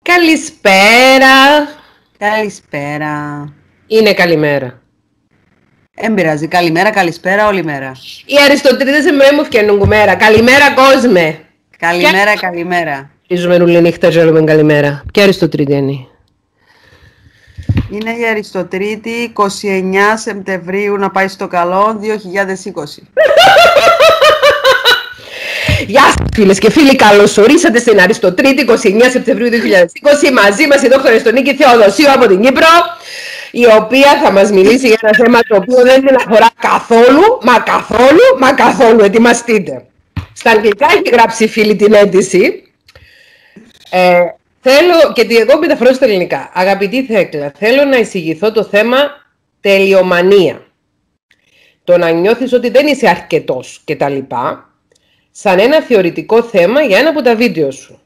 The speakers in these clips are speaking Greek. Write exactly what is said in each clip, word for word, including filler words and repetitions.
Καλησπέρα. Καλησπέρα. Είναι καλημέρα. Δεν πειράζει. Καλημέρα, καλησπέρα, όλη μέρα. Οι Αριστοτρίτες εμένα μου φτιάχνουν κουμέρα. Καλημέρα, κόσμε. Καλημέρα, Ποια... καλημέρα. Ίζουμε ρουλή νύχτα, ζέλουμε καλημέρα. Ποια Αριστοτρίτη είναι? Είναι η Αριστοτρίτη είκοσι εννέα Σεπτεμβρίου, να πάει στο καλό, δύο χιλιάδες είκοσι. Γεια σας φίλες και φίλοι, καλώς ορίσατε στην Αριστοτρίτη είκοσι εννέα Σεπτεμβρίου δύο χιλιάδες είκοσι. Μαζί μας η δόκτωρα Αριστονίκη Θεοδοσίου από την Κύπρο, η οποία θα μας μιλήσει για ένα θέμα το οποίο δεν την αφορά καθόλου, μα καθόλου, μα καθόλου. Ετοιμαστείτε. Στα αγγλικά έχει γράψει η φίλη την αίτηση. Ε, θέλω και εγώ μεταφράσω στα ελληνικά. Αγαπητή Θέκλα, θέλω να εισηγηθώ το θέμα τελειομανία. Το να νιώθεις ότι δεν είσαι αρκετός κτλ. Σαν ένα θεωρητικό θέμα για ένα από τα βίντεο σου.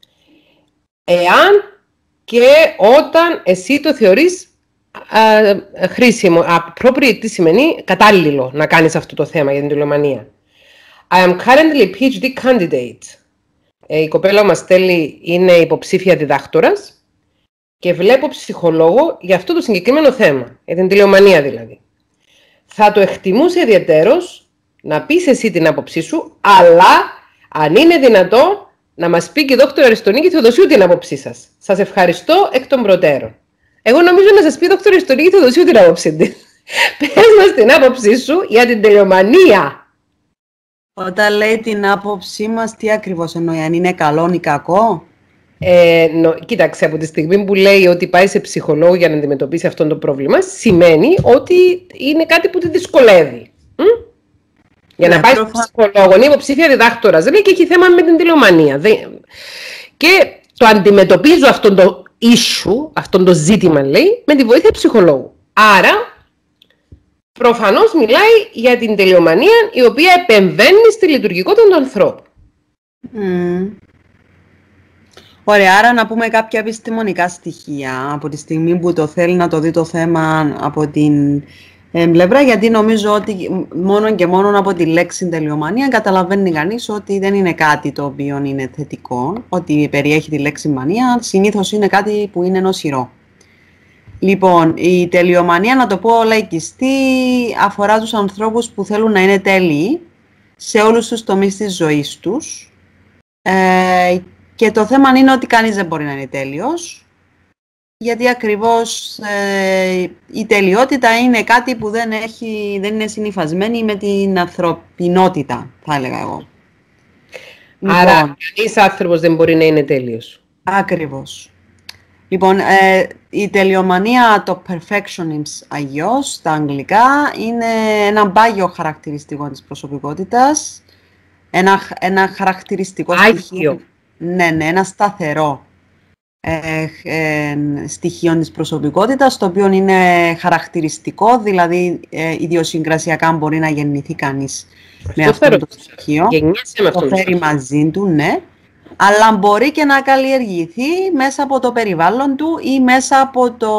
Εάν και όταν εσύ το θεωρείς α, χρήσιμο, appropriate, τι σημαίνει, κατάλληλο να κάνεις αυτό το θέμα για την τελειομανία. I am currently πι έιτς ντι candidate. Ε, η κοπέλα μας στέλνει, είναι υποψήφια διδάκτορας και βλέπω ψυχολόγο για αυτό το συγκεκριμένο θέμα, για την τελειομανία δηλαδή. Θα το εκτιμούσε ιδιαιτέρως να πεις εσύ την άποψή σου, αλλά αν είναι δυνατό να μας πει και η δόκτωρα Αριστονίκη Θεοδοσίου την άποψή σας. Σας ευχαριστώ εκ των προτέρων. Εγώ νομίζω να σας πει η δόκτωρα Αριστονίκη Θεοδοσίου την άποψή της. Πες μας την άποψή σου για την τελειομανία. Όταν λέει την άποψή μας, τι ακριβώς εννοεί, αν είναι καλό ή κακό? Ε, νο, κοίταξε, από τη στιγμή που λέει ότι πάει σε ψυχολόγο για να αντιμετωπίσει αυτό το πρόβλημα, σημαίνει ότι είναι κάτι που τη δυσκολεύει. Μ? Για να πάει στον ψυχολόγο, είναι υποψήφια διδάκτορας, δεν λέει και έχει θέμα με την τελειομανία. Και το αντιμετωπίζω αυτό το issue, αυτό το ζήτημα, λέει, με τη βοήθεια ψυχολόγου. Άρα, προφανώς μιλάει για την τελειομανία η οποία επεμβαίνει στη λειτουργικότητα του ανθρώπου. Mm. Ωραία, άρα να πούμε κάποια επιστημονικά στοιχεία από τη στιγμή που το θέλει να το δει το θέμα από την ε, πλευρά, γιατί νομίζω ότι μόνο και μόνο από τη λέξη τελειομανία καταλαβαίνει κανείς ότι δεν είναι κάτι το οποίο είναι θετικό, ότι περιέχει τη λέξη μανία, συνήθως είναι κάτι που είναι νοσηρό. Λοιπόν, η τελειομανία, να το πω λαϊκιστή, αφορά τους ανθρώπους που θέλουν να είναι τέλειοι σε όλους τους τομείς της ζωής τους. Ε, και το θέμα είναι ότι κανείς δεν μπορεί να είναι τέλειος, γιατί ακριβώς ε, η τελειότητα είναι κάτι που δεν, έχει, δεν είναι συνυφασμένη με την ανθρωπινότητα, θα έλεγα εγώ. Άρα, λοιπόν, κανείς άνθρωπος δεν μπορεί να είναι τέλειος. Ακριβώς. Λοιπόν, ε, η τελειομανία, το perfectionism αγιώς, στα αγγλικά, είναι ένα πάγιο χαρακτηριστικό της προσωπικότητας, ένα, ένα χαρακτηριστικό στοιχείο, ναι, ναι, ένα σταθερό ε, ε, στοιχείο της προσωπικότητας, το οποίο είναι χαρακτηριστικό, δηλαδή ε, ιδιοσυγκρασιακά μπορεί να γεννηθεί κανείς με αυτό το στοιχείο, το φέρει μαζί του, ναι. Αλλά μπορεί και να καλλιεργηθεί μέσα από το περιβάλλον του ή μέσα από το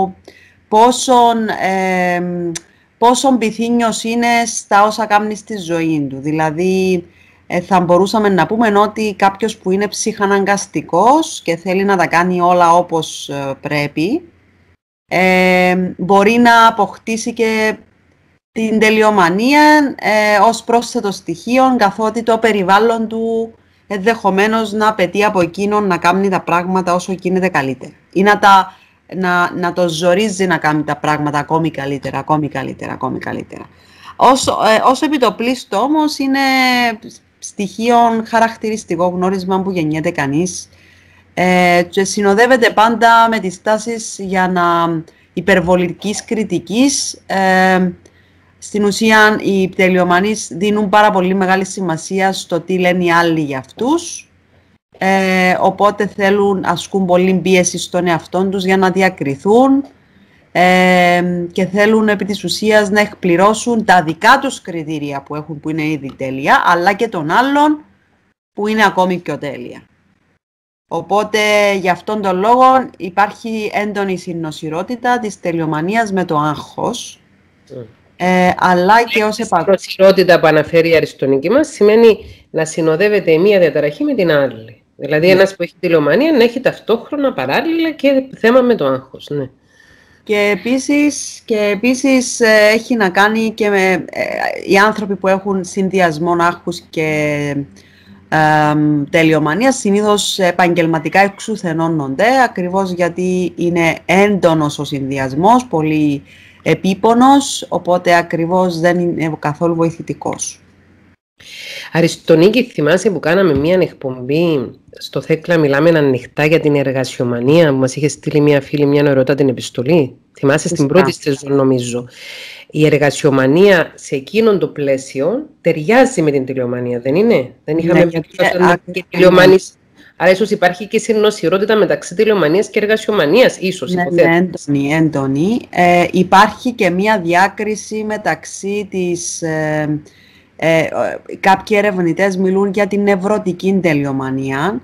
πόσον, ε, πόσον πυθύνιος είναι στα όσα κάνει στη ζωή του. Δηλαδή, ε, θα μπορούσαμε να πούμε ότι κάποιος που είναι ψυχαναγκαστικός και θέλει να τα κάνει όλα όπως ε, πρέπει, ε, μπορεί να αποκτήσει και την τελειομανία ε, ως πρόσθετο στοιχείο, καθότι το περιβάλλον του ενδεχομένως να απαιτεί από εκείνον να κάνει τα πράγματα όσο γίνεται καλύτερα. Ή να, τα, να, να το ζορίζει να κάνει τα πράγματα ακόμη καλύτερα, ακόμη καλύτερα, ακόμη καλύτερα. Όσο, ε, όσο επιτοπλίστο όμως είναι στοιχείο χαρακτηριστικό γνώρισμα που γεννιέται κανείς ε, και συνοδεύεται πάντα με τις τάσεις για να υπερβολικής κριτικής. Ε, Στην ουσία, οι τελειομανείς δίνουν πάρα πολύ μεγάλη σημασία στο τι λένε οι άλλοι για αυτούς, ε, οπότε θέλουν, ασκούν πολύ πίεση στον εαυτό τους για να διακριθούν ε, και θέλουν επί της ουσίας να εκπληρώσουν τα δικά τους κριτήρια που έχουν, που είναι ήδη τέλεια, αλλά και των άλλων που είναι ακόμη πιο τέλεια. Οπότε, γι' αυτόν τον λόγο υπάρχει έντονη συνοσηρότητα της τελειομανίας με το άγχος, mm. Ε, αλλά και ως επαγγελματία. Η προσιρότητα που αναφέρει η Αριστονίκη μας σημαίνει να συνοδεύεται η μία διαταραχή με την άλλη. Δηλαδή, ένας που έχει τηλεομανία να έχει ταυτόχρονα παράλληλα και θέμα με το άγχος. Ναι. Και επίσης, και επίσης ε, έχει να κάνει και με ε, οι άνθρωποι που έχουν συνδυασμό άγχους και ε, τελειομανία συνήθως επαγγελματικά εξουθενώνονται, ακριβώς γιατί είναι έντονος ο συνδυασμός, πολύ επίπονος, οπότε ακριβώς δεν είναι καθόλου βοηθητικός. Αριστονίκη, θυμάσαι που κάναμε μία εκπομπή στο Θέκλα, μιλάμε ανοιχτά για την εργασιομανία, που μας είχε στείλει μία φίλη μια ερωτά την επιστολή. Θυμάσαι στην πρώτη σεζόν, νομίζω. Η εργασιομανία σε εκείνον το πλαίσιο ταιριάζει με την τηλεομανία, δεν είναι? Δεν είχαμε ναι, γιατί, και τηλεομανίες. Άρα ίσως υπάρχει και συνοσιρότητα μεταξύ τηλεομανίας και εργασιομανίας, ίσως. Ναι, ναι, έντονη, έντονη. Ε, υπάρχει και μία διάκριση μεταξύ της... Ε, Ε, κάποιοι ερευνητές μιλούν για την νευρωτική τελειομανία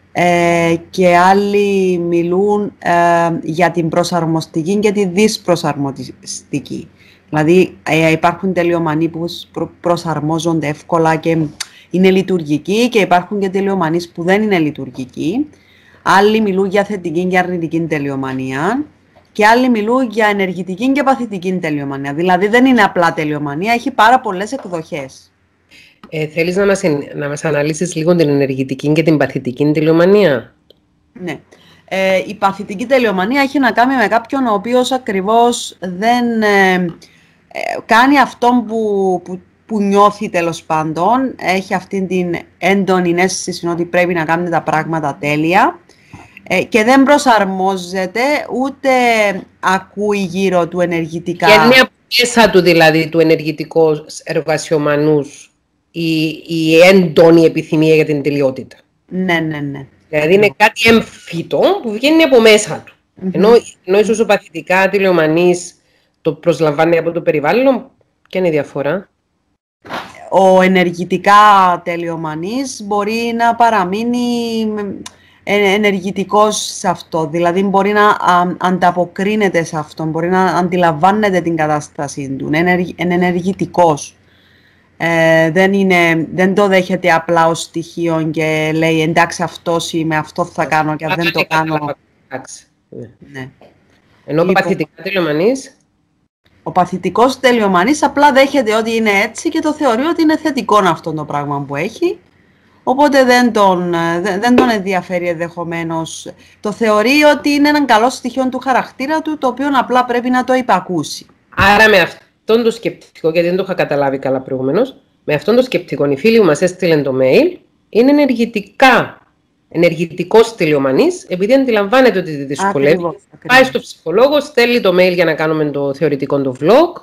ε, και άλλοι μιλούν ε, για την προσαρμοστική και τη δυσπροσαρμοστική. Δηλαδή ε, υπάρχουν τελειομανοί που προ, προσαρμόζονται εύκολα και είναι λειτουργικοί και υπάρχουν και τελειομανείς που δεν είναι λειτουργικοί. Άλλοι μιλούν για θετική και αρνητική τελειομανία και άλλοι μιλούν για ενεργητική και παθητική τελειομανία. Δηλαδή δεν είναι απλά τελειομανία, έχει πάρα πολλές εκδοχές. Ε, θέλεις να μας, να μας αναλύσεις λίγο την ενεργητική και την παθητική τελειομανία? Ναι. Ε, η παθητική τελειομανία έχει να κάνει με κάποιον ο οποίος ακριβώς δεν ε, ε, κάνει αυτό που, που, που νιώθει, τέλος πάντων. Έχει αυτή την έντονη αίσθηση ότι πρέπει να κάνει τα πράγματα τέλεια. Και δεν προσαρμόζεται, ούτε ακούει γύρω του ενεργητικά. Και είναι μέσα του δηλαδή του ενεργητικού εργασιομανούς η, η έντονη επιθυμία για την τελειότητα. Ναι, ναι, ναι. Δηλαδή είναι κάτι έμφυτο που βγαίνει από μέσα του. Mm-hmm. Ενώ, ενώ ίσως ο παθητικά τελειομανής το προσλαμβάνει από το περιβάλλον, ποια είναι η διαφορά? Ο ενεργητικά τελειομανής μπορεί να παραμείνει ενεργητικός σε αυτό, δηλαδή μπορεί να α, ανταποκρίνεται σε αυτό, μπορεί να αντιλαμβάνεται την κατάστασή του, είναι ενεργητικός. Ε, δεν, είναι, δεν το δέχεται απλά ως στοιχείο και λέει εντάξει αυτός είμαι, αυτό θα κάνω και αν δεν το κάνω. Ναι. Ενώ ο παθητικά τελειομανής. Ο παθητικός τελειομανής απλά δέχεται ότι είναι έτσι και το θεωρεί ότι είναι θετικό αυτό το πράγμα που έχει. Οπότε δεν τον, δεν τον ενδιαφέρει ενδεχομένως. Το θεωρεί ότι είναι ένα καλό στοιχείο του χαρακτήρα του, το οποίο απλά πρέπει να το υπακούσει. Άρα με αυτόν το σκεπτικό, γιατί δεν το είχα καταλάβει καλά προηγουμένως, με αυτόν το σκεπτικό η φίλη που μας έστειλε το mail είναι ενεργητικά, ενεργητικός τελειομανής, επειδή αντιλαμβάνεται ότι τη δυσκολεύει. Ακριβώς, ακριβώς. Πάει στο ψυχολόγο, στέλνει το mail για να κάνουμε το θεωρητικό το vlog.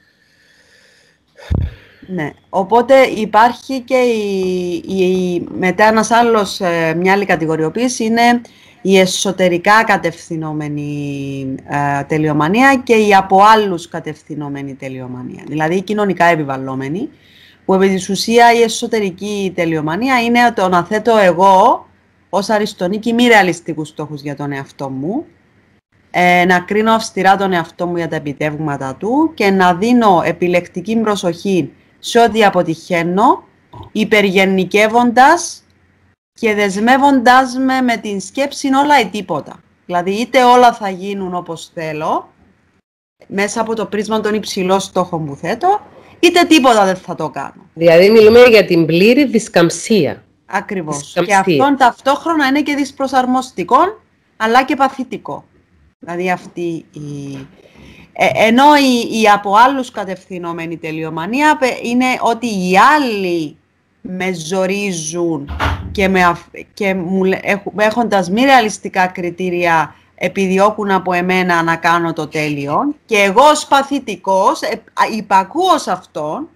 Ναι, οπότε υπάρχει και η, η, μετά ένας άλλος, μια άλλη κατηγοριοποίηση είναι η εσωτερικά κατευθυνόμενη ε, τελειομανία και η από άλλους κατευθυνόμενη τελειομανία. Δηλαδή η κοινωνικά επιβαλλόμενη, που επί της ουσία η εσωτερική τελειομανία είναι το να θέτω εγώ ως Αριστονίκη μη ρεαλιστικούς στόχους για τον εαυτό μου, ε, να κρίνω αυστηρά τον εαυτό μου για τα επιτεύγματα του και να δίνω επιλεκτική προσοχή σε ό,τι αποτυχαίνω, υπεργενικεύοντας και δεσμεύοντας με με την σκέψη όλα ή τίποτα. Δηλαδή είτε όλα θα γίνουν όπως θέλω, μέσα από το πρίσμα των υψηλών στόχων που θέτω, είτε τίποτα δεν θα το κάνω. Δηλαδή μιλούμε για την πλήρη δισκαμψία. Ακριβώς. Δισκαμψία. Και αυτόν ταυτόχρονα είναι και δυσπροσαρμοστικό, αλλά και παθητικό. Δηλαδή αυτή η... Ε, ενώ η, η από άλλους κατευθυνόμενη τελειομανία είναι ότι οι άλλοι με ζορίζουν και, με, και μου, έχοντας μη ρεαλιστικά κριτήρια επιδιώκουν από εμένα να κάνω το τέλειο και εγώ ως παθητικός ε, υπακούω σε αυτόν,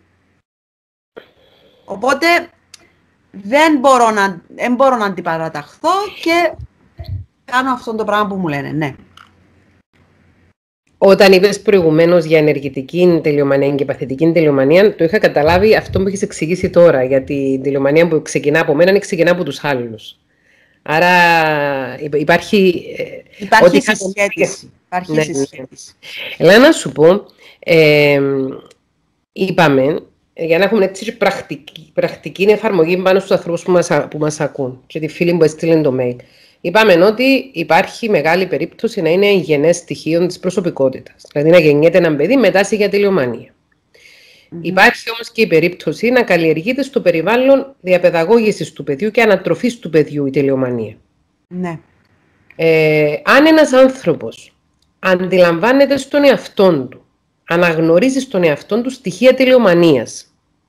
οπότε δεν μπορώ να, δεν μπορώ να αντιπαραταχθώ και κάνω αυτό το πράγμα που μου λένε, ναι. Όταν είπες προηγουμένως για ενεργητική τελειομανία και παθητική τελειομανία, το είχα καταλάβει αυτό που έχεις εξηγήσει τώρα, για την τελειομανία που ξεκινά από μένα ή ξεκινά από τους άλλους. Άρα υπάρχει... Υπάρχει συσχέτιση. Υπάρχει ναι, συσχέτιση. Έλα να σου πω, ε, είπαμε για να έχουμε έτσι πρακτική, πρακτική εφαρμογή πάνω στους ανθρώπους που μας, που μας ακούν και τη φίλη που έστειλε το mail. Είπαμε ότι υπάρχει μεγάλη περίπτωση να είναι εγγενές στοιχείων της προσωπικότητας. Δηλαδή να γεννιέται ένα παιδί με τάση για τελειομανία. Mm-hmm. Υπάρχει όμως και η περίπτωση να καλλιεργείται στο περιβάλλον διαπαιδαγώγησης του παιδιού και ανατροφής του παιδιού η τελειομανία. Ναι. Ε, αν ένας άνθρωπος αντιλαμβάνεται στον εαυτόν του, αναγνωρίζει στον εαυτόν του στοιχεία τελειομανίας,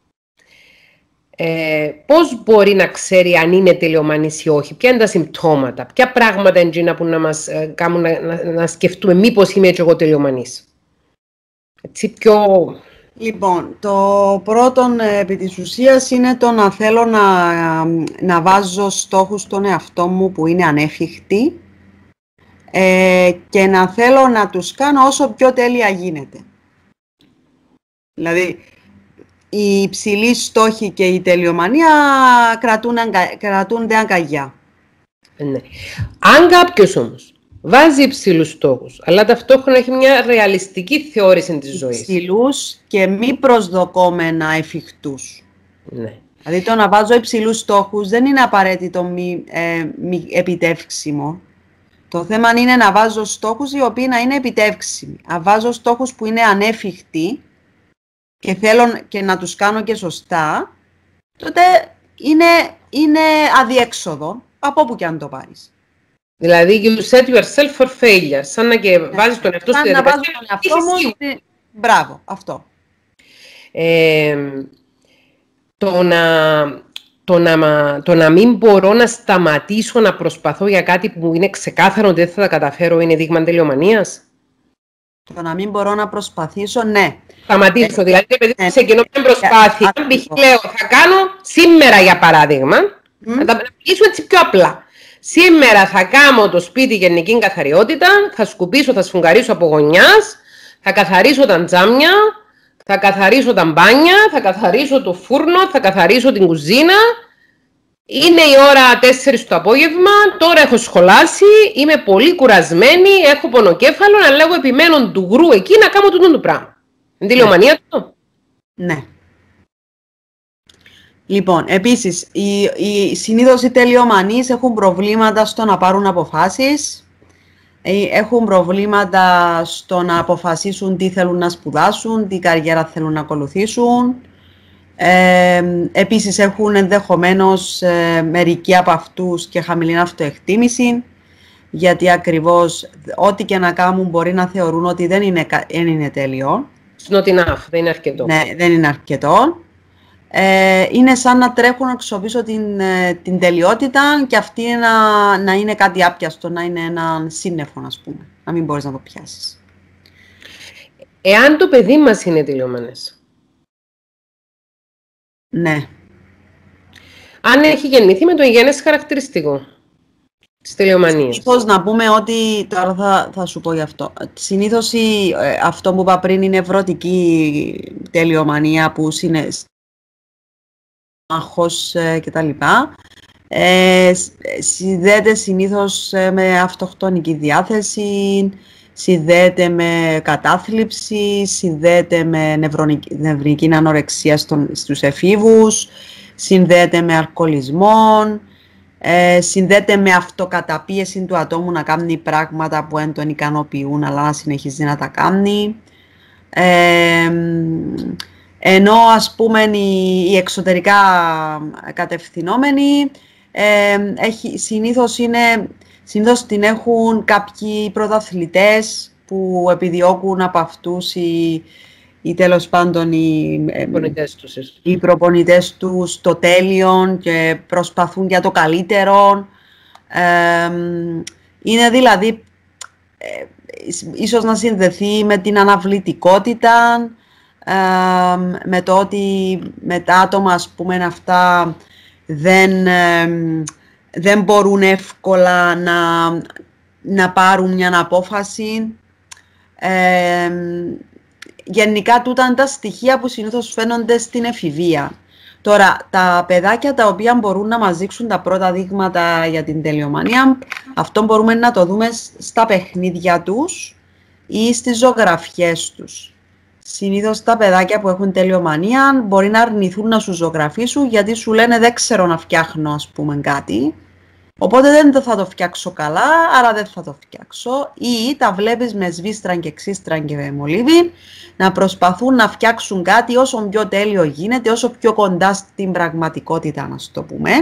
Ε, πώς μπορεί να ξέρει αν είναι τελειομανής ή όχι, ποια είναι τα συμπτώματα, ποια πράγματα είναι που να μας ε, κάνουν να, να, να σκεφτούμε μήπως είμαι και εγώ τελειομανής. Έτσι πιο... Λοιπόν, το πρώτο επί της ουσίας είναι το να θέλω να, να βάζω στόχους στον εαυτό μου που είναι ανέφικτοι ε, και να θέλω να τους κάνω όσο πιο τέλεια γίνεται. Δηλαδή, οι υψηλοί στόχοι και η τελειομανία κρατούν, κρατούνται αγκαλιά. Ναι. Αν κάποιος όμως βάζει υψηλούς στόχους, αλλά ταυτόχρονα έχει μια ρεαλιστική θεώρηση της ζωής. Υψηλούς και μη προσδοκόμενα εφικτούς. Ναι. Δηλαδή το να βάζω υψηλούς στόχους δεν είναι απαραίτητο μη, ε, μη επιτεύξιμο. Το θέμα είναι να βάζω στόχους οι οποίοι να είναι επιτεύξιμοι. Αν βάζω στόχους που είναι ανέφικτοι και θέλω και να τους κάνω και σωστά, τότε είναι, είναι αδιέξοδο από όπου και αν το πάρεις. Δηλαδή, you set yourself for failure, σαν να και βάζεις τον εαυτό στη διαδικασία. Σαν να βάζω τον εαυτό μου, στη... μπράβο, αυτό. Ε, το, να, το, να, το να μην μπορώ να σταματήσω να προσπαθώ για κάτι που είναι ξεκάθαρο ότι δεν θα τα καταφέρω είναι δείγμα τελειομανίας. Το να μην μπορώ να προσπαθήσω, ναι. Σταματήσω, ε, δηλαδή επειδή ε, ξεκινώ μια προσπάθεια, ε, π.χ. λέω θα κάνω σήμερα για παράδειγμα, mm. να τα μιλήσουμε έτσι πιο απλά. Σήμερα θα κάνω το σπίτι γενική καθαριότητα, θα σκουπίσω, θα σφουγγαρίσω από γωνιάς, θα καθαρίσω τα τζάμια, θα καθαρίσω τα μπάνια, θα καθαρίσω το φούρνο, θα καθαρίσω την κουζίνα. Είναι η ώρα τέσσερις το απόγευμα, τώρα έχω σχολάσει, είμαι πολύ κουρασμένη, έχω πονοκέφαλο, αλλά εγώ επιμένω του γρου εκεί να κάνω τούτο το πράγμα. Είναι τελειομανία του. Ναι. Λοιπόν, επίσης, οι, οι, συνήθως οι τελειομανείς έχουν προβλήματα στο να πάρουν αποφάσεις, έχουν προβλήματα στο να αποφασίσουν τι θέλουν να σπουδάσουν, τι καριέρα θέλουν να ακολουθήσουν. Ε, επίσης έχουν ενδεχομένως ε, μερικοί από αυτούς και χαμηλή αυτοεκτίμηση, γιατί ακριβώς ό,τι και να κάνουν μπορεί να θεωρούν ότι δεν είναι, δεν είναι τέλειο. It's not enough, δεν είναι αρκετό. Ναι, δεν είναι αρκετό. Ε, είναι σαν να τρέχουν να εξοπλίσω την, την τελειότητα και αυτή να, να είναι κάτι άπιαστο, να είναι ένα σύννεφο, ας πούμε, να μην μπορείς να το πιάσεις. Εάν το παιδί μας είναι τελειομανές. Ναι. Αν έχει γεννηθεί με το υγιεινές χαρακτηριστικό της τελειομανίας. Συνήθως να πούμε ότι, τώρα θα, θα σου πω γι' αυτό, συνήθως η, αυτό που είπα πριν είναι ευρωτική τελειομανία που είναι άγχος κτλ. Ε, συνδέεται συνήθως με αυτοκτονική διάθεση, συνδέεται με κατάθλιψη, συνδέεται με νευρονική, νευρική ανορεξία στον, στους εφήβους, συνδέεται με αλκοολισμό, ε, συνδέεται με αυτοκαταπίεση του ατόμου να κάνει πράγματα που δεν τον ικανοποιούν, αλλά να συνεχίζει να τα κάνει. Ε, ενώ ας πούμε οι, οι εξωτερικά κατευθυνόμενοι ε, έχει, συνήθως, είναι, συνήθως την έχουν κάποιοι πρωταθλητές που επιδιώκουν από αυτούς οι, οι τέλος πάντων οι, προπονητές τους, οι προπονητές τους το τέλειο και προσπαθούν για το καλύτερο. Ε, είναι δηλαδή ε, ίσως να συνδεθεί με την αναβλητικότητα, ε, με το ότι με τα άτομα ας πούμε αυτά δεν, ε, δεν μπορούν εύκολα να, να πάρουν μια απόφαση. Ε, γενικά τούτα είναι τα στοιχεία που συνήθως φαίνονται στην εφηβεία. Τώρα, τα παιδάκια τα οποία μπορούν να μας δείξουν τα πρώτα δείγματα για την τελειομανία, αυτό μπορούμε να το δούμε στα παιχνίδια τους ή στις ζωγραφιές τους. Συνήθως τα παιδάκια που έχουν τελειομανία μπορεί να αρνηθούν να σου ζωγραφίσουν γιατί σου λένε δεν ξέρω να φτιάχνω, ας πούμε, κάτι. Οπότε δεν θα το φτιάξω καλά, άρα δεν θα το φτιάξω. Ή τα βλέπεις με σβίστραν και ξίστραν και μολύβι να προσπαθούν να φτιάξουν κάτι όσο πιο τέλειο γίνεται, όσο πιο κοντά στην πραγματικότητα, να το πούμε.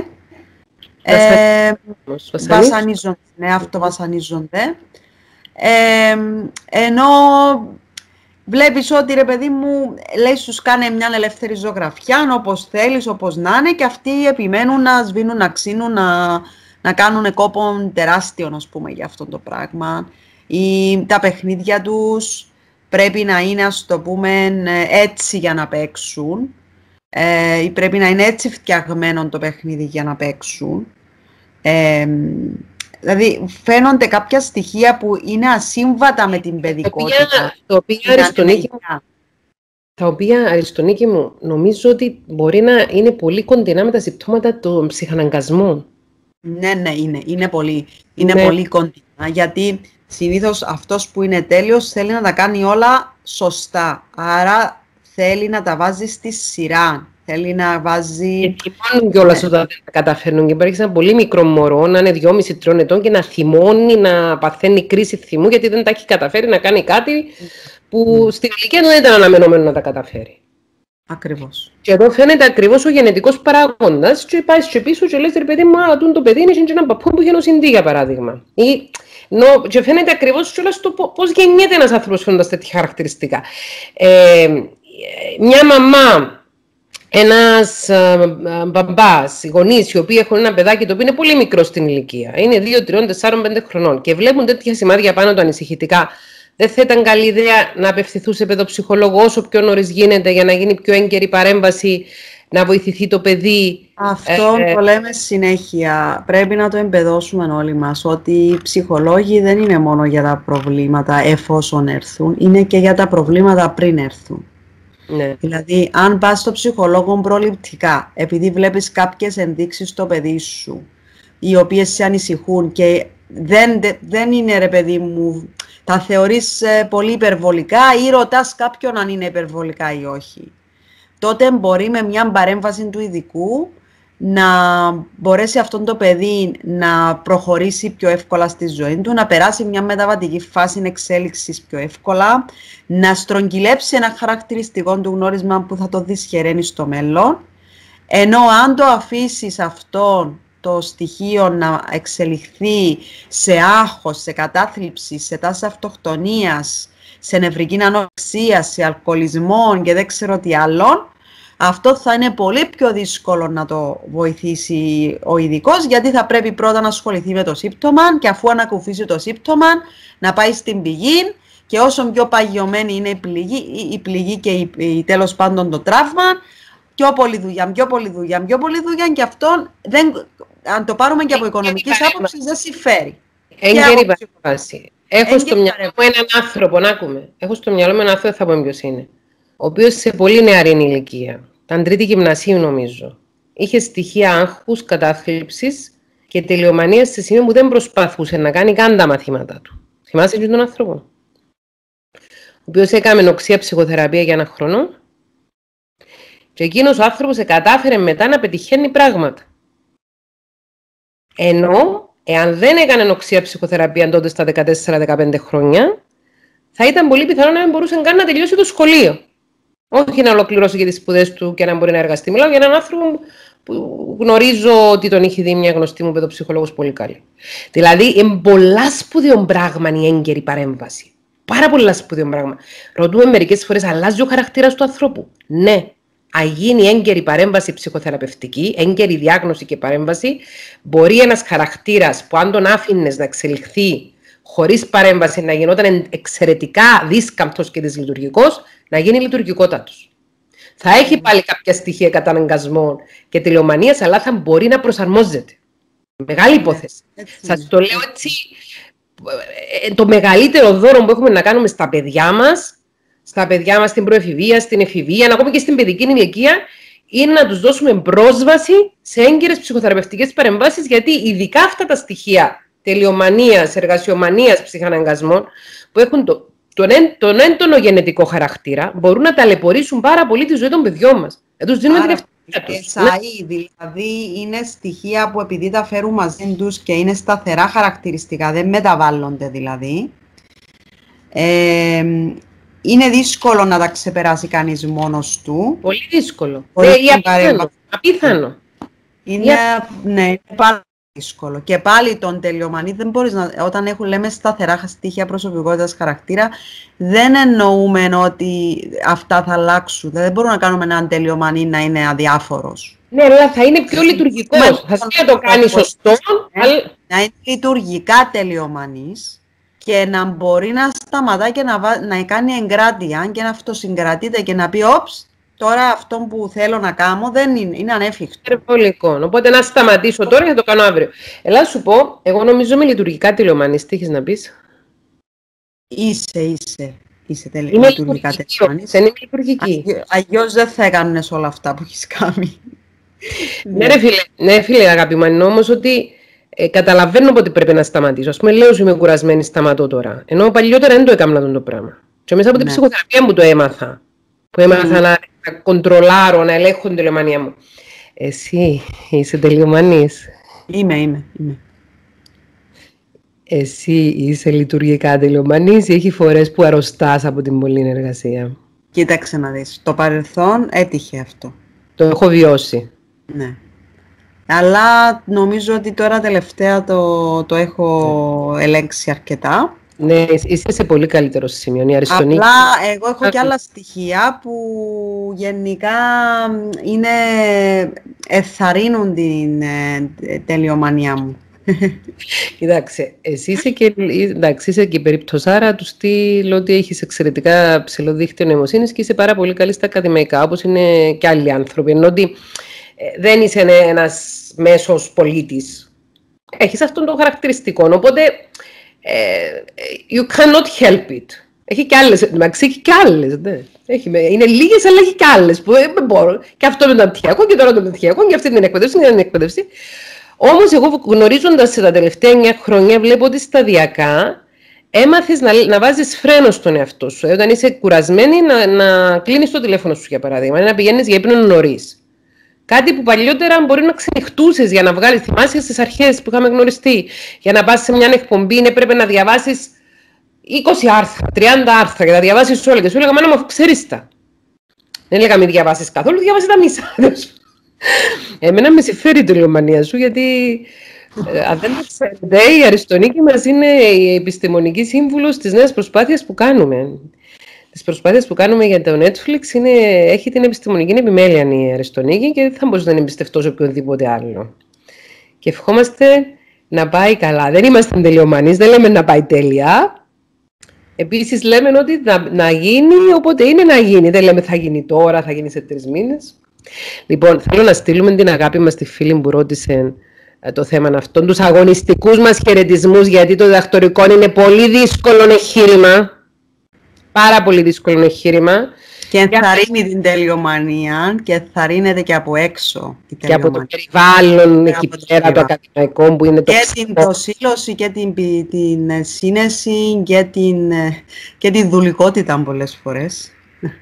Ε, βασανίζονται, ναι, αυτοβασανίζονται. Ε, ενώ βλέπεις ότι, ρε παιδί μου, λέει σου κάνε μια ελεύθερη ζωγραφιά, όπως θέλεις, όπως να είναι, και αυτοί επιμένουν να σβήνουν, να ξύνουν, να, να κάνουν κόπον τεράστιο, ας πούμε, για αυτό το πράγμα. Ή τα παιχνίδια τους πρέπει να είναι, ας το πούμε, έτσι για να παίξουν. Ε, ή πρέπει να είναι έτσι φτιαγμένο το παιχνίδι για να παίξουν. Ε, δηλαδή φαίνονται κάποια στοιχεία που είναι ασύμβατα με την παιδικότητα. Τα οποία, Αριστονίκη, τα οποία, Αριστονίκη μου, νομίζω ότι μπορεί να είναι πολύ κοντινά με τα συμπτώματα των ψυχαναγκασμών. Ναι, ναι, είναι, είναι πολύ, είναι ναι. πολύ κοντινά, γιατί συνήθως αυτός που είναι τέλειος θέλει να τα κάνει όλα σωστά, άρα θέλει να τα βάζει στη σειρά. Θέλει να βάζει. Και θυμώνουν κιόλας όταν δεν τα καταφέρνουν. Και υπάρχει ένα πολύ μικρό μωρό να είναι δυόμισι τρία ετών και να θυμώνει, να παθαίνει κρίση θυμού, γιατί δεν τα έχει καταφέρει να κάνει κάτι που mm. στην ηλικία δεν ήταν αναμενόμενο να τα καταφέρει. Ακριβώς. Και εδώ φαίνεται ακριβώς ο γενετικός παράγοντας. Και πάει και πίσω και λες, ρε παιδί μου, α, το παιδί είναι και έναν παππού που είχε νοσηντή, για παράδειγμα. Ή, νο, και φαίνεται ακριβώς κιόλας το πώς γεννιέται ένας άνθρωπος φαίνοντας τέτοια χαρακτηριστικά. Ε, μια μαμά. Ένας μπαμπάς, γονείς οι οποίοι έχουν ένα παιδάκι το οποίο είναι πολύ μικρό στην ηλικία, είναι δύο, τρία, τέσσερα, πέντε χρονών και βλέπουν τέτοια σημάδια πάνω του ανησυχητικά, δεν θα ήταν καλή ιδέα να απευθυνθούν σε παιδοψυχολόγο όσο πιο νωρίς γίνεται για να γίνει πιο έγκαιρη παρέμβαση, να βοηθηθεί το παιδί? Αυτό ε, το λέμε συνέχεια. Πρέπει να το εμπεδώσουμε όλοι μας, ότι οι ψυχολόγοι δεν είναι μόνο για τα προβλήματα εφόσον έρθουν, είναι και για τα προβλήματα πριν έρθουν. Ναι. Δηλαδή, αν πας στο ψυχολόγο προληπτικά, επειδή βλέπεις κάποιες ενδείξεις στο παιδί σου, οι οποίες σε ανησυχούν και δεν, δεν είναι, ρε παιδί μου, τα θεωρείς ε, πολύ υπερβολικά ή ρωτάς κάποιον αν είναι υπερβολικά ή όχι, τότε μπορεί με μια παρέμβαση του ειδικού να μπορέσει αυτό το παιδί να προχωρήσει πιο εύκολα στη ζωή του, να περάσει μια μεταβατική φάση εξέλιξης πιο εύκολα, να στρογγυλέψει ένα χαρακτηριστικό του γνώρισμα που θα το δυσχεραίνει στο μέλλον, ενώ αν το αφήσεις αυτό το στοιχείο να εξελιχθεί σε άγχος, σε κατάθλιψη, σε τάση αυτοκτονίας, σε νευρική ανορεξία, σε αλκοολισμό και δεν ξέρω τι άλλον, αυτό θα είναι πολύ πιο δύσκολο να το βοηθήσει ο ειδικός, γιατί θα πρέπει πρώτα να ασχοληθεί με το σύμπτωμα και αφού ανακουφίσει το σύμπτωμα να πάει στην πηγή, και όσο πιο παγιωμένη είναι η πληγή, η πληγή και η, η, τέλος πάντων το τραύμα, πιο πολλή δουλειά, πιο πολλή δουλειά, πιο πολλή δουλειά, και αυτό δεν, αν το πάρουμε και από οικονομικής άποψης δεν συμφέρει. Έγκαιρη παρέμβαση. Έχω στο μυαλό μου έναν άνθρωπο, να ακούμε. Έχω στο μυαλό μου έναν άνθρωπο, θα πω ποιος είναι. Ο οποίος σε πολύ νεαρή ηλικία, ήταν τρίτη γυμνασίου νομίζω, είχε στοιχεία άγχους, κατάθλιψης και τελειομανίας σε σημείο που δεν προσπαθούσε να κάνει καν τα μαθήματα του. Θυμάσαι και τον άνθρωπο? Ο οποίος έκανε οξία ψυχοθεραπεία για ένα χρόνο και εκείνος ο άνθρωπος κατάφερε μετά να πετυχαίνει πράγματα. Ενώ, εάν δεν έκανε οξία ψυχοθεραπεία τότε στα δεκατέσσερα δεκαπέντε χρόνια, θα ήταν πολύ πιθανό να μην μπορούσε καν να τελειώσει το σχολείο. Όχι να ολοκληρώσει και τις σπουδές του και να μπορεί να εργαστεί. Μιλάω για έναν άνθρωπο που γνωρίζω ότι τον είχε δει μια γνωστή μου παιδοψυχολόγος πολύ καλή. Δηλαδή, είναι πολλά σπουδαίο πράγμα η έγκαιρη παρέμβαση. Πάρα πολλά σπουδαίο πράγμα. Ρωτούμε μερικές φορές, αλλάζει ο χαρακτήρας του ανθρώπου? Ναι. Αν γίνει έγκαιρη παρέμβαση ψυχοθεραπευτική, έγκαιρη διάγνωση και παρέμβαση, μπορεί ένας χαρακτήρας που αν τον άφηνες να εξελιχθεί χωρίς παρέμβαση, να γινόταν εξαιρετικά δύσκαμπτος και δυσλειτουργικός, να γίνει λειτουργικότατος. Θα έχει πάλι κάποια στοιχεία καταναγκασμών και τελειομανίας, αλλά θα μπορεί να προσαρμόζεται. Μεγάλη υπόθεση. Σας το λέω έτσι, το μεγαλύτερο δώρο που έχουμε να κάνουμε στα παιδιά μας, στα παιδιά μας στην προεφηβεία, στην εφηβεία, ακόμη και στην παιδική ηλικία, είναι να τους δώσουμε πρόσβαση σε έγκαιρες ψυχοθεραπευτικές παρεμβάσεις, γιατί ειδικά αυτά τα στοιχεία τελειομανίας, εργασιομανίας, ψυχαναγκασμών, που έχουν το τον, έ, τον έντονο γενετικό χαρακτήρα μπορούν να ταλαιπωρήσουν πάρα πολύ τη ζωή των παιδιών μας. Δεν τους δίνουμε την ευκαιρία τους. Εσάι, δηλαδή είναι στοιχεία που επειδή τα φέρουν μαζί τους και είναι σταθερά χαρακτηριστικά, δεν μεταβάλλονται δηλαδή. Ε, είναι δύσκολο να τα ξεπεράσει κανείς μόνος του. Πολύ δύσκολο. Ε, ή απίθανο. απίθανο. Είναι, ναι, είναι πάρα δύσκολο. Και πάλι τον τελειομανή δεν μπορείς να, όταν έχουν λέμε σταθερά στοιχεία προσωπικότητας χαρακτήρα, δεν εννοούμε ότι αυτά θα αλλάξουν. Δεν μπορούμε να κάνουμε έναν τελειομανή να είναι αδιάφορος. Ναι, αλλά θα είναι πιο λειτουργικός. Θα να το κάνει σωστό. Ναι, αλλά... Να είναι λειτουργικά τελειομανής και να μπορεί να σταματά και να, βα... να κάνει εγκράτεια και να αυτοσυγκρατείται και να πει «Όψ, τώρα αυτό που θέλω να κάνω δεν είναι, είναι ανέφικτο». Υπερβολικό. Οπότε να σταματήσω τώρα και θα το κάνω αύριο. Ελά, σου πω, εγώ νομίζω με λειτουργικά τελειομανής. Τι έχεις να πεις? Είσαι, είσαι. Είσαι τελε... Είμαι λειτουργικά τελειομανής. Δεν είμαι λειτουργική. Αλλιώς δεν θα έκανες όλα αυτά που έχεις κάνει. Ναι, ρε φίλε, ναι, φίλε αγαπημένη, όμως ότι ε, καταλαβαίνω ότι πρέπει να σταματήσω. Ας πούμε, λέω σου είμαι κουρασμένη, σταματώ τώρα. Ενώ παλιότερα δεν το έκανα το πράγμα. Και μέσα από την ναι. ψυχοθεραπεία μου το έμαθα. Που έμαθα mm. να, να κοντρολάρω, να ελέγχω την τελειομανία μου. Εσύ είσαι τελειομανής? Είμαι, είμαι, είμαι. Εσύ είσαι λειτουργικά τελειομανής ή έχει φορές που αρρωστάς από την πολλή εργασία? Κοίταξε να δεις. Το παρελθόν έτυχε αυτό. Το έχω βιώσει. Ναι. Αλλά νομίζω ότι τώρα τελευταία το, το έχω ελέγξει αρκετά. Ναι, είσαι σε πολύ καλύτερο σημείο. Η αριστονή... Απλά εγώ έχω και άλλα στοιχεία που γενικά είναι, εθαρρύνουν την ε, τελειομανία μου. Κοιτάξτε, εσύ είσαι και, εντάξει, είσαι και περιπτωσάρα του στυλ ότι έχεις εξαιρετικά ψηλό δίκτυο νοημοσύνης και είσαι πάρα πολύ καλή στα ακαδημαϊκά, όπως είναι και άλλοι άνθρωποι. Ενώ ότι ε, δεν είσαι ένας μέσος πολίτης. Έχεις αυτόν τον χαρακτηριστικό. Οπότε Uh, you cannot help it. Έχει και άλλες, εντάξει, έχει και άλλες, ναι. Έχει, είναι λίγες, αλλά έχει και άλλες που δεν μπορώ. Και αυτό με το αντιχειακό και τώρα το μετυχειακό και αυτή την εκπαίδευση και την εκπαίδευση. Όμως εγώ γνωρίζοντας σε τα τελευταία εννιά χρόνια βλέπω ότι σταδιακά έμαθες να, να βάζεις φρένο στον εαυτό σου. Ε, όταν είσαι κουρασμένη να, να κλείνεις το τηλέφωνο σου για παράδειγμα, να πηγαίνεις για ύπνο νωρίς. Κάτι που παλιότερα μπορεί να ξενυχτούσες για να βγάλεις, θυμάσαι στις αρχές που είχαμε γνωριστεί, για να πας σε μια εκπομπή, έπρεπε να διαβάσεις είκοσι άρθρα, τριάντα άρθρα και να διαβάσεις όλα. Και σου έλεγα, μάνα μου, αφού ξέρεις τα. Δεν έλεγα μην διαβάσεις καθόλου, διαβάσεις τα μισά. Εμένα με συμφέρει η τελειομανία σου, γιατί ε, αν δεν το ξέρετε, η Αριστονίκη μας είναι η επιστημονική σύμβουλος της νέας προσπάθειας που κάνουμε. Τις προσπάθειες που κάνουμε για το Netflix είναι, έχει την επιστημονική επιμέλεια η Αριστονίκη και δεν θα μπορούσα να την εμπιστευτώ σε οποιονδήποτε άλλο. Και ευχόμαστε να πάει καλά. Δεν είμαστε τελειομανείς, δεν λέμε να πάει τέλεια. Επίσης λέμε ότι να, να γίνει όποτε είναι να γίνει. Δεν λέμε θα γίνει τώρα, θα γίνει σε τρεις μήνες. Λοιπόν, θέλω να στείλουμε την αγάπη μας στη φίλη που ρώτησε το θέμα αυτόν, τους αγωνιστικούς μας χαιρετισμούς, γιατί το διδακτορικό είναι πολύ δύσκολο εγχείρημα. Πάρα πολύ δύσκολο εγχείρημα. Και ενθαρρύνει την τελειομανία και ενθαρρύνεται και από έξω. Η και από το περιβάλλον εκεί πέρα, το ακαδημαϊκό που είναι το και την προσήλωση και την, την σύνεση και την, και τη δουλικότητα πολλές φορές.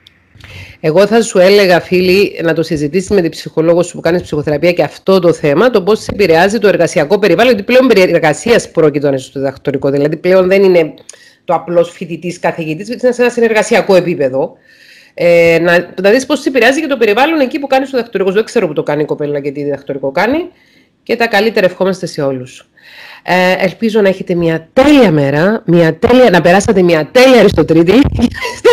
Εγώ θα σου έλεγα, φίλοι, να το συζητήσεις με την ψυχολόγο σου που κάνεις ψυχοθεραπεία και αυτό το θέμα, το πώς επηρεάζει το εργασιακό περιβάλλον, γιατί πλέον περί εργασίας πρόκειται στο διδακτορικό, δηλαδή πλέον δεν είναι το απλός φοιτητής καθηγητής, είναι σε ένα συνεργασιακό επίπεδο. Ε, να, να δεις πώς επηρεάζει και το περιβάλλον εκεί που κάνεις το διδακτορικό. Δεν ξέρω που το κάνει η κοπέλα και τι διδακτορικό κάνει. Και τα καλύτερα ευχόμαστε σε όλους. Ε, ελπίζω να έχετε μια τέλεια μέρα, μια τέλεια, να περάσατε μια τέλεια Αριστοτρίτη. Είστε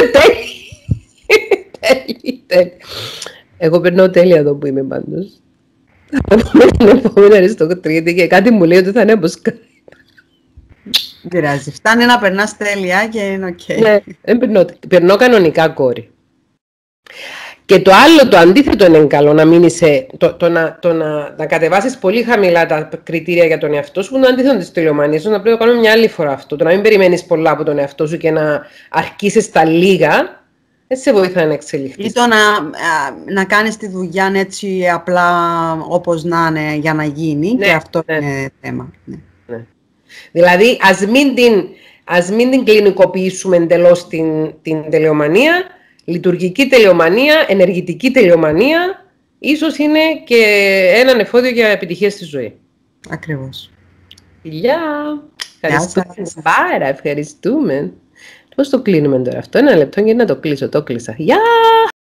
τέλειοι. Εγώ περνάω τέλεια εδώ που είμαι πάντως. Θα πούμε την επόμενη Αριστοτρίτη και κάτι μου λέει ότι θα είναι όπως κάνει. Δεν πειράζει. Φτάνει να περνάς τέλεια και είναι οκ. Okay. Ναι, δεν περνώ, περνώ κανονικά, κόρη. Και το άλλο, το αντίθετο είναι καλό, να μην είσαι, το, το, να, το να, να κατεβάσεις πολύ χαμηλά τα κριτήρια για τον εαυτό σου, που είναι το αντίθετο της τελειομανίας. Να πρέπει να κάνουμε μια άλλη φορά αυτό. Το να μην περιμένεις πολλά από τον εαυτό σου και να αρχίσεις τα λίγα, δεν σε βοηθάει να εξελιχθείς. Ή το να, να κάνεις τη δουλειά έτσι απλά όπως να είναι για να γίνει, ναι, και αυτό ναι. είναι θέμα. Ναι. Ναι. Δηλαδή, ας μην την, Ας μην την κλινικοποιήσουμε εντελώς την, την τελειομανία. Λειτουργική τελειομανία, ενεργητική τελειομανία, ίσως είναι και έναν εφόδιο για επιτυχία στη ζωή. Ακριβώς. Φιλιά! Ευχαριστούμε πάρα, ευχαριστούμε. Πώς το κλείνουμε τώρα αυτό? Ένα λεπτό για να το κλείσω, το κλείσα. Γεια!